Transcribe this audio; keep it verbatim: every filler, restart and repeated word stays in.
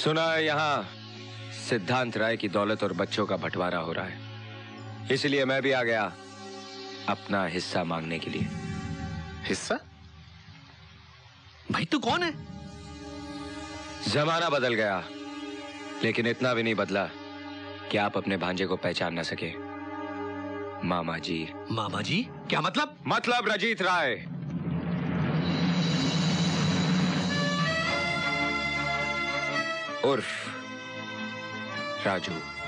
सुना है यहाँ सिद्धांत राय की दौलत और बच्चों का बंटवारा हो रहा है, इसलिए मैं भी आ गया अपना हिस्सा मांगने के लिए। हिस्सा? भाई तू कौन है? जमाना बदल गया, लेकिन इतना भी नहीं बदला कि आप अपने भांजे को पहचान ना सके। मामा जी। मामा जी? क्या मतलब? मतलब रजीत राय। उर्फ राजू।